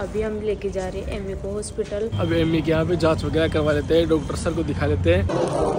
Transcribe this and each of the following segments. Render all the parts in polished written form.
अभी हम लेके जा रहे हैं एम्मी को हॉस्पिटल। अब एम्मी के यहाँ पे जांच वगैरह करवा लेते हैं, डॉक्टर सर को दिखा लेते हैं।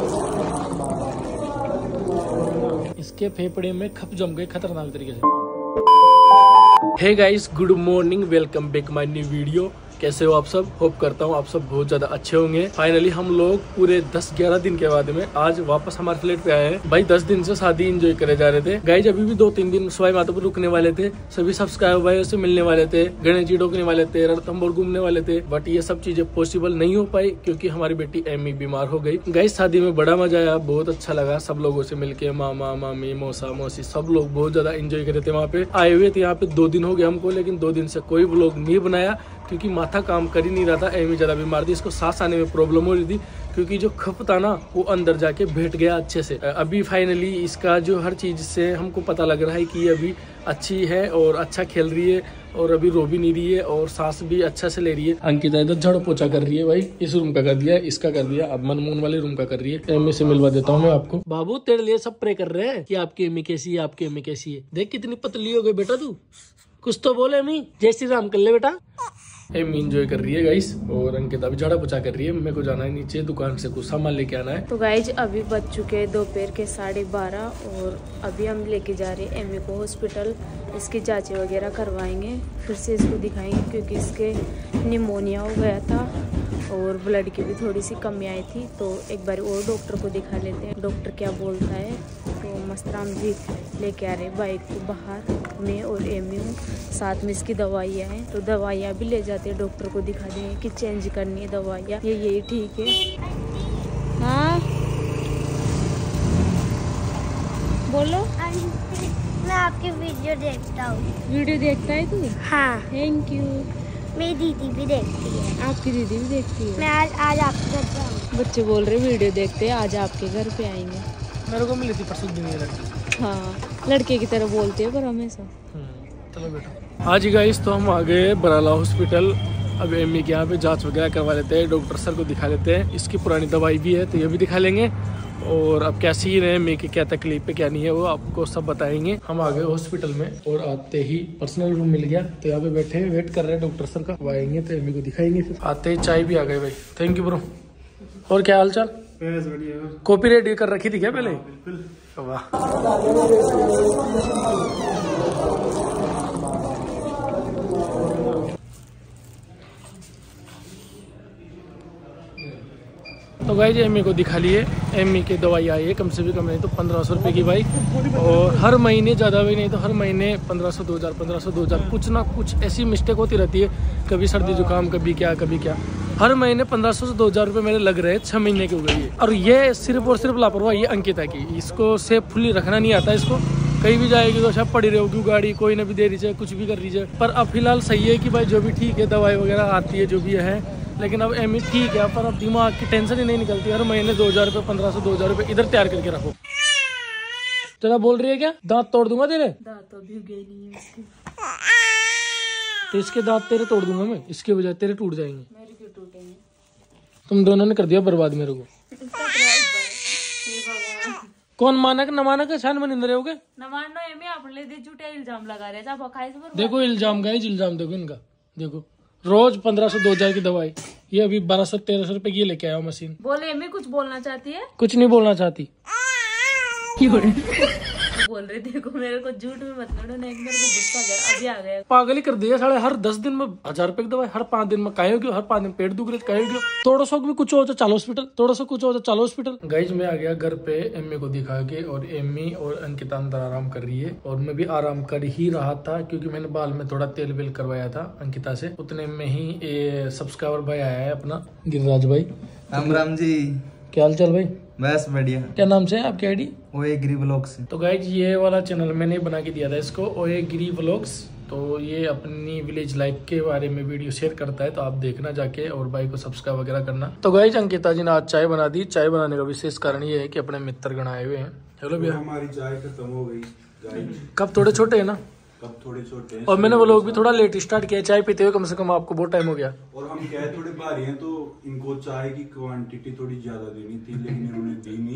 इसके फेफड़े में खप जम गए खतरनाक तरीके से। Hey guys, good morning, welcome back my new video. कैसे हो आप सब? होप करता हूँ आप सब बहुत ज्यादा अच्छे होंगे। फाइनली हम लोग पूरे 10-11 दिन के बाद में आज वापस हमारे फ्लैट पे आए हैं। भाई 10 दिन से शादी एंजॉय करे जा रहे थे गाइज। अभी भी 2-3 दिन सवाई माधोपुर रुकने वाले थे, सभी सब्सक्राइबर भाई से मिलने वाले थे, गणेश जी ढोकने वाले थे, रणथंभौर घूमने वाले थे, बट ये सब चीजें पॉसिबल नहीं हो पाई क्योंकि हमारी बेटी एम्मी बीमार हो गई। गाइज शादी में बड़ा मजा आया, बहुत अच्छा लगा सब लोगों से मिलके। मामा मामी मौसा मौसी सब लोग बहुत ज्यादा एंजॉय करे थे। वहाँ पे आए हुए थे, यहाँ पे 2 दिन हो गए हमको, लेकिन 2 दिन से कोई व्लॉग नहीं बनाया क्योंकि माथा काम कर ही नहीं रहा था। एम्मी ज्यादा बीमार थी, इसको सांस आने में प्रॉब्लम हो रही थी क्योंकि जो खप था ना वो अंदर जाके बैठ गया अच्छे से। अभी फाइनली इसका जो हर चीज से हमको पता लग रहा है कि ये अभी अच्छी है और अच्छा खेल रही है और अभी रो भी नहीं रही है और सांस भी अच्छा से ले रही है। अंकिता इधर झाड़ू पोछा कर रही है भाई, इस रूम का कर दिया, इसका कर दिया, अब मनमोहन वाले रूम का कर रही है। एम्मी से मिलवा देता हूँ मैं आपको। बाबू तेरे लिए सब प्रे कर रहे हैं कि आपकी एम्मी कैसी है, आपकी एम्मी कैसी है। देख कितनी पतली हो गई बेटा तू, कुछ तो बोले एम्मी, जय श्री राम कर ले बेटा। एम्मी एंजॉय कर रही है गाइस और अंकिता भी झाड़ा पोछा कर रही है। मेरे को जाना है नीचे दुकान से कुछ सामान लेके आना है। तो गाइज अभी बज चुके हैं दोपहर के 12:30 और अभी हम लेके जा रहे हैं एम्मी को हॉस्पिटल। इसकी जांचें वगैरह करवाएंगे, फिर से इसको दिखाएंगे क्योंकि इसके निमोनिया हो गया था और ब्लड की भी थोड़ी सी कमी आई थी। तो एक बार और डॉक्टर को दिखा लेते हैं, डॉक्टर क्या बोलता है। तो मस्तराम जी लेके आ रहे बाइक को बाहर, मैं और एम्मी हूँ, साथ में इसकी दवाइयाँ हैं। तो दवाइयाँ भी ले जाते हैं, डॉक्टर को दिखा देंगे कि चेंज करनी है दवाइयाँ, ये यही ठीक है। हाँ बोलो। मैं आपकी वीडियो देखता हूँ। वीडियो देखता है तू? हाँ, थैंक यू। मेरी दीदी भी देखती है। आपकी दीदी भी देखती है? मैं आज आपके घर पे आऊँ। बच्चे बोल रहे वीडियो देखते हैं, आज आपके घर पे आएंगे। मेरे को मिली थी परसों दिन ये लड़की। हाँ, लड़के की तरह बोलते हैं पर हमेशा। चलो बेटा। हाँ जी गाइस, तो हम आ गए बराला हॉस्पिटल। अब एम्मी के यहाँ पे जांच वगैरह करवा लेते हैं, डॉक्टर सर को दिखा लेते हैं। इसकी पुरानी दवाई भी है तो ये भी दिखा लेंगे और अब क्या सीन है, एम्मी की क्या तकलीफ है क्या नहीं है वो आपको सब बताएंगे। हम आ गए हॉस्पिटल में और आते ही पर्सनल रूम मिल गया, तो यहाँ पे बैठे वेट कर रहे हैं डॉक्टर सर का। वो आएंगे तो एम्मी को दिखाएंगे। फिर आते ही चाय भी आ गई भाई, थैंक यू ब्रो। और क्या हाल चाल? कॉपी रेडी कर रखी थी क्या पहले? बिल्कुल। वाह। तो गाइस एम्मी को दिखा लिए, एम्मी की दवाई आई है कम से भी कम नहीं तो 1500 रुपये की भाई, और हर महीने ज़्यादा भी नहीं तो हर महीने 1500 2000 1500 2000 कुछ ना कुछ ऐसी मिस्टेक होती रहती है, कभी सर्दी जुकाम कभी क्या कभी क्या। हर महीने 1500 से 2000 रुपये मेरे लग रहे हैं, 6 महीने की हो गई है। और ये सिर्फ और सिर्फ लापरवाही है अंकिता की, इसको सेफुली रखना नहीं आता। इसको कहीं भी जाएगी तो सब पड़ी रहेगी गाड़ी, कोई ना भी दे रही है, कुछ भी कर रही है। पर अब फिलहाल सही है कि भाई जो भी ठीक है, दवाई वगैरह आती है जो भी है, लेकिन अब एम्मी ठीक है। पर अब दिमाग की टेंशन ही नहीं निकलती, हर महीने 2000 रुपये 1500 2000 रुपये इधर तैयार करके रखो। तेरा बोल रही है क्या दांत तोड़ दूंगा तेरे? दांत तो भी गए नहीं है इसके। तो इसके दांत तेरे तोड़ दूंगा मैं, इसके बजाय तेरे टूट जाएंगे। मेरे क्यों टूटेंगे? तुम दोनों ने कर दिया बर्बाद मेरे को। कौन माना कि न माना के छान में निंद रहे होगे? न मानो एम्मी आपने दे झूठे इल्जाम लगा रहे हैं। देखो इल्जाम गाइस, इल्जाम देखो इनका, देखो रोज 1500 2000 की दवाई, ये अभी 1200 1300 रुपए की लेके आया मशीन। बोले एम्मी कुछ बोलना चाहती है? कुछ नहीं बोलना चाहती। बोल रहे देखो मेरे को झूठ में मत लड़ो, नहीं मेरे को गुस्सा आ गया, अभी आ गया। पागल ही कर दिया साले, हर 10 दिन में 1000 रुपए की दवाई, हर 5 दिन में काहे क्यों, हर 5 दिन पेट दुख रहे काहे क्यों। थोड़ा सा भी कुछ हो तो चलो हॉस्पिटल, थोड़ा सा कुछ हो तो चलो हॉस्पिटल। गाइस मैं आ गया घर पे एम्मी को दिखा के, और एम्मी और अंकिता अंदर आराम कर रही है और मैं भी आराम कर ही रहा था क्योंकि मैंने बाल में थोड़ा तेल वेल करवाया था अंकिता से। उतने में ही सब्सक्राइबर भाई आया है अपना गिरिराज भाई। राम राम जी, क्या हाल चाल भाई? बस बढ़िया। क्या नाम से है आपकी आईडी? ओए गिरी व्लॉग्स। तो गाइज ये वाला चैनल मैंने बना के दिया था इसको, ओए गिरी व्लॉग्स। तो ये अपनी विलेज लाइफ के बारे में वीडियो शेयर करता है, तो आप देखना जाके और भाई को सब्सक्राइब वगैरह करना। तो गाइज अंकिता जी ने आज चाय बना दी। चाय बनाने का विशेष कारण ये है कि अपने मित्र गण आए हुए हैं। चलो भैया, हमारी चाय खत्म हो गई। कब थोड़े छोटे है ना, कब थोड़े छोटे हैं। और मैंने वो लोग भी थोड़ा लेट स्टार्ट किया चाय पीते हुए, कम से कम आपको बहुत टाइम हो गया। और हम क्या है थोड़े भारी हैं तो इनको चाय की क्वांटिटी थोड़ी ज्यादा देनी थी, लेकिन इन्होंने दी नहीं।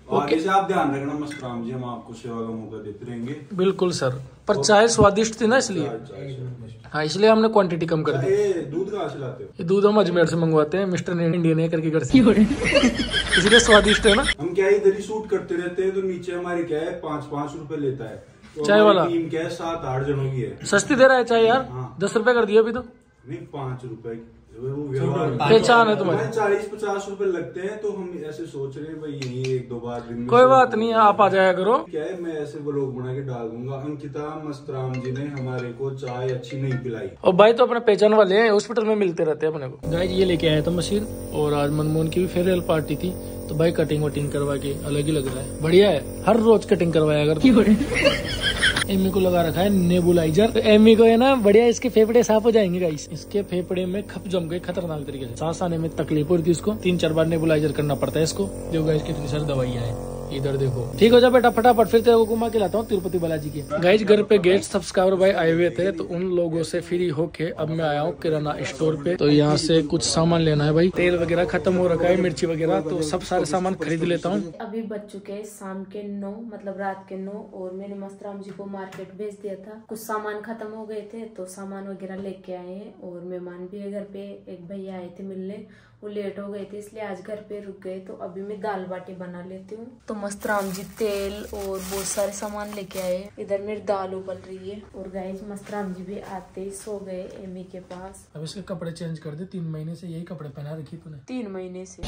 आगे से आप ध्यान रखना मस्तराम जी, हम आपको सेवा का मौका देते रहेंगे। बिल्कुल सर, पर चाय स्वादिष्ट थी ना इसलिए। हाँ, इसलिए हमने क्वांटिटी कम कर दी। दूध कहाँ से लाते हो? ये दूध हम अजमेर से मंगवाते हैं, मिस्टर इंडियन है करके घर से। इसलिए स्वादिष्ट है ना। हम क्या इधर ही शूट करते रहते हैं, तो नीचे हमारे क्या है 5-5 रुपए लेता है, तो चाय वाला टीम क्या है 7-8 जनों की है। सस्ती दे रहा है चाय यार। हाँ। 10 रुपए कर दिया अभी तो। नहीं 5 रुपए पहचान है तुम्हारी। 40-50 रुपए लगते हैं, तो हम ऐसे सोच रहे हैं भाई यही 1-2 बार दिन में। कोई बात नहीं, आप आ जाया करो। क्या है, मैं ऐसे व्लॉग बना के डाल दूंगा। अंकिता मस्तराम जी ने हमारे को चाय अच्छी नहीं पिलाई। और भाई तो अपने पहचान वाले हैं, हॉस्पिटल में मिलते रहते हैं अपने को। गाइस ये लेके आया था मशीन, और आज मनमोहन की भी फेयरवेल पार्टी थी, तो भाई कटिंग वटिंग करवा के अलग ही लग रहा है, बढ़िया है। हर रोज कटिंग करवाया अगर। एमी को लगा रखा है नेबुलाइजर, तो एमी को है ना बढ़िया, इसके फेफड़े साफ हो जाएंगे गाइस। इसके फेफड़े में खप जम गए खतरनाक तरीके से, सांस आने में तकलीफ हो रही थी इसको। 3-4 बार नेबुलाइजर करना पड़ता है इसको। देखो गाइस कितनी सारी दवाइयां हैं। इधर देखो, ठीक हो जा बेटा फटाफट, फिर तेरे को घुमा के लाता हूँ तिरुपति बालाजी के। गाइस घर पे गेस्ट सब्सक्राइबर भाई आए हुए थे, तो उन लोगों से फ्री होके अब मैं आया हूँ किराना स्टोर पे। तो यहाँ से कुछ सामान लेना है भाई, तेल वगैरह खत्म हो रखा है, मिर्ची वगैरह, तो सब सारे सामान खरीद लेता हूँ। अभी बज चुके शाम के 9, मतलब रात के 9, और मैंने मस्तराम जी को मार्केट भेज दिया था। कुछ सामान खत्म हो गए थे, तो सामान वगैरह लेके आए हैं, और मेहमान भी है घर पे। एक भैया आए थे मिलने, वो लेट हो गए थे इसलिए आज घर पे रुक गए। तो अभी मैं दाल बाटी बना लेती हूँ। तो मस्तराम जी तेल और बहुत सारे सामान लेके आए। इधर मेरी दाल उबल रही है, और गाइस मस्तराम जी भी आते ही सो गए एमी के पास। अब इसके कपड़े चेंज कर दे, 3 महीने से यही कपड़े पहना रखी तूने। 3 महीने से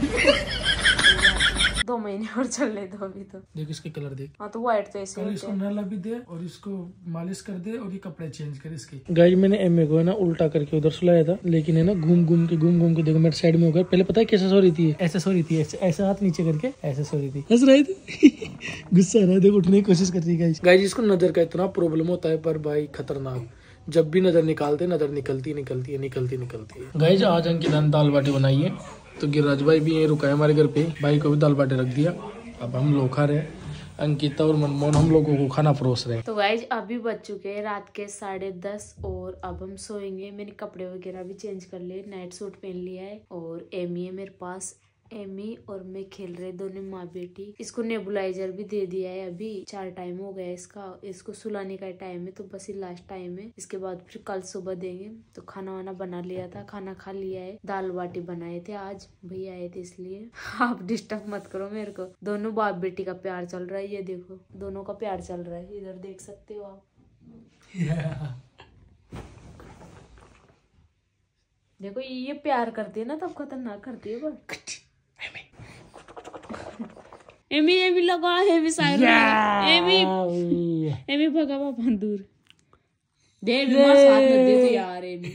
2 महीने और चलने दो अभी तो। देख इसके कलर देख। हाँ तो व्हाइट तो ऐसे इसको नला भी दे, और इसको मालिश कर दे, और ये कपड़े चेंज कर इसके। गाइस मैंने एमी को है ना उल्टा करके उधर सुलाया था, लेकिन है ना घूम घूम के देखो मेरे साइड में होकर। पहले पता है कैसे सो रही थी, ऐसे सो रही थी, ऐसे हाथ नीचे करके ऐसे सो रही थी, हंस रही थी। गुस्सा आ रहा है, देखो उठने की कोशिश कर रही है गाइस। इसको नजर का इतना प्रॉब्लम होता है, पर भाई खतरनाक, जब भी नजर निकालते नजर निकलती है। गाइस आज अंकिता ने दाल बाटी बनाई है, तो गिरिराज भाई भी यहीं रुका है हमारे घर पे, भाई को भी दाल बाटी रख दिया। अब हम लोग खा रहे हैं, अंकिता और मनमोहन हम लोगों को खाना परोस रहे हैं। तो गाइज अभी बज चुके हैं रात के 10:30, और अब हम सोएंगे। मैंने कपड़े वगैरह भी चेंज कर लिए, नाइट सूट पहन लिया है, और एमी है मेरे पास। एमी और मैं खेल रहे दोनों माँ बेटी। इसको नेबुलाइजर भी दे दिया है, अभी 4 टाइम हो गया इसका। इसको सुलाने का टाइम है, तो बस ये लास्ट टाइम है। इसके बाद फिर कल सुबह देंगे। तो खाना वाना बना लिया था, खाना खा लिया है। दाल बाटी बनाए थे, आज भैया आए थे इसलिए। आप डिस्टर्ब मत करो मेरे को। दोनों बाप बेटी का प्यार चल रहा है, ये देखो दोनों का प्यार चल रहा है, इधर देख सकते हो आप। देखो ये प्यार करती है ना तब खतरनाक करती है। एमी एमी लगा, एमी साइड एमी भगा पापा दूर दे, साथ में दे तो यार। एमी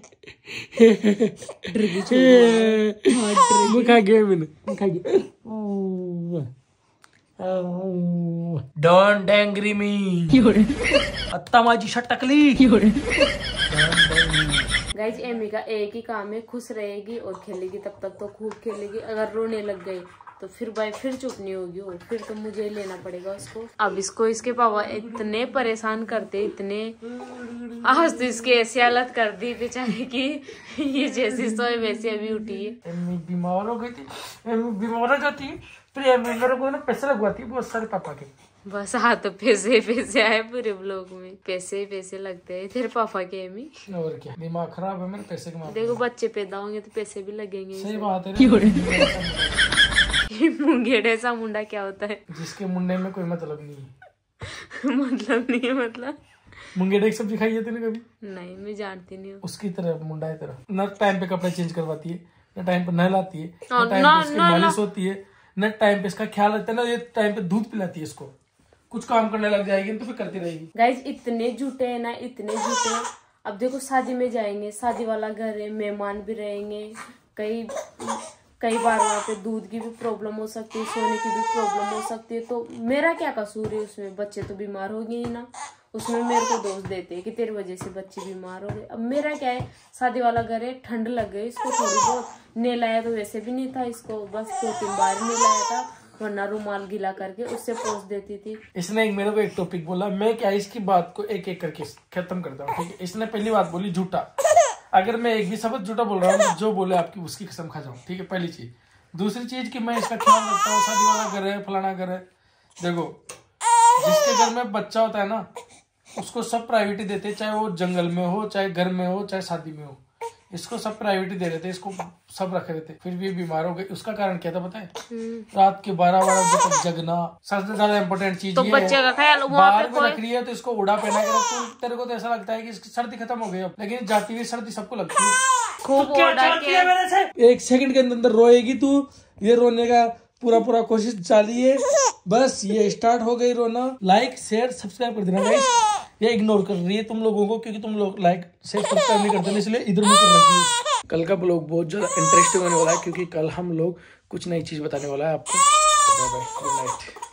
खा गया, डोंट एंग्री मी, अत्ता माझी शटकली। गाइस एमी का एक ही काम है, खुश रहेगी और खेलेगी, तब तक तो खूब खेलेगी। अगर रोने लग गई तो फिर भाई फिर चुप नहीं होगी, और फिर तो मुझे ही लेना पड़ेगा उसको। अब इसको इसके पापा इतने परेशान करते, इतने, आज तो इसकी ऐसी हालत कर दी बेचारे की, ये जैसी सोए वैसे अभी उठी है। एमी बीमार हो गई थी, एमी बीमार हो जाती है, फिर एमी मेरे को ना पैसे लगवाती है बहुत सारे पापा के। बस हाँ, तो पैसे आए पूरे ब्लॉग में, पैसे लगते हैं तेरे पापा के। एमी और क्या, दिमाग खराब है मेरे पैसे के मामले। देखो बच्चे पैदा होंगे तो पैसे भी लगेंगे। सही बात है। मुंगेड़े सा मुंडा क्या होता है? जिसके मुंडे में कोई मतलब नहीं है। मतलब नहीं है, मतलब मुंगेड़े की सब्जी खाई है तूने कभी? नहीं, मैं जानती नहीं हूँ। उसकी तरह मुंडा है तेरा, न टाइम पे कपड़े चेंज करवाती है, न टाइम पे नहलाती है, न टाइम पे इसकी मालिश होती है, न टाइम पे इसका ख्याल रखता है, ना ये टाइम पे दूध पिलाती है इसको। कुछ काम करने लग जाएगी तो फिर करती रहेगी। गाइज इतने झूठे हैं ना, इतने झूठे हैं। अब देखो शादी में जाएंगे, शादी वाला घर है, मेहमान भी रहेंगे, कई बार वहाँ पे दूध की भी प्रॉब्लम हो सकती है, सोने की भी प्रॉब्लम हो सकती है। तो मेरा क्या कसूर है उसमें? बच्चे तो बीमार हो गए ही ना, उसमें मेरे को दोष देते हैं कि तेरी वजह से बच्चे बीमार हो गए। अब मेरा क्या है, शादी वाला घर है, ठंड लग गई इसको थोड़ी बहुत, नहलाया तो वैसे भी नहीं था इसको, बस 2-3 बार नहलाया था, वरना रुमाल गीला करके उससे पोंछ देती थी। इसने मेरे को एक टॉपिक बोला, मैं क्या इसकी बात को एक एक करके खत्म करता हूँ, ठीक है? इसने पहली बात बोली झूठा। अगर मैं एक भी शब्द झूठा बोल रहा हूँ, जो बोले आपकी उसकी कसम खा जाऊँ, ठीक है? पहली चीज दूसरी चीज कि मैं इसका ख्याल रखता हूँ, शादी वाला घर है, फलाना घर है, देखो जिसके घर में बच्चा होता है ना उसको सब प्रायोरिटी देते, चाहे वो जंगल में हो, चाहे घर में हो, चाहे शादी में हो, इसको सब प्रायोरिटी दे रहे थे, इसको सब रख रहे थे, फिर भी बीमार हो गए। उसका कारण क्या था पता है? रात के 12 बजे तक जगना सबसे ज्यादा इम्पोर्टेंट चीज। तो बच्चे का ख्याल बाहर में रख रही है तो इसको उड़ा पहना के रख, तेरे को तो ऐसा लगता है कि इसकी सर्दी खत्म हो गई अब, लेकिन जाती हुई सर्दी सबको लगती है। खूब एक सेकंड के अंदर रोएगी तू, ये रोने का पूरा कोशिश जारी है, बस ये स्टार्ट हो गई रोना। लाइक शेयर सब्सक्राइब कर देना गाइस, ये इग्नोर कर रही है तुम लोगों को क्योंकि तुम लोग लाइक शेयर सब्सक्राइब नहीं करते, इसलिए इधर मुंह कर रखी है। कल का ब्लॉग बहुत ज्यादा इंटरेस्टिंग होने वाला है क्योंकि कल हम लोग कुछ नई चीज बताने वाला है आपको। Bye bye, good night.